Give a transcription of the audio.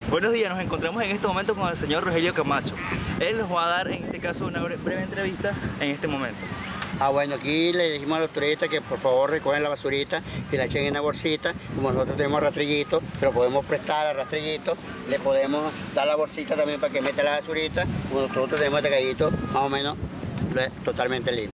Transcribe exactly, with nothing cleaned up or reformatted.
Buenos días, nos encontramos en este momento con el señor Rogelio Camacho. Él nos va a dar en este caso una breve entrevista en este momento. Ah, bueno, aquí le dijimos a los turistas que por favor recogen la basurita y la echen en una bolsita. Como nosotros tenemos rastrillito, se lo podemos prestar al rastrillito, le podemos dar la bolsita también para que meta la basurita. Como nosotros tenemos este gallito más o menos totalmente limpio.